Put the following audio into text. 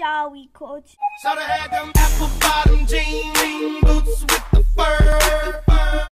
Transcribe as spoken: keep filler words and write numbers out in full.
sure we could. Shoulda had them apple bottom jeans.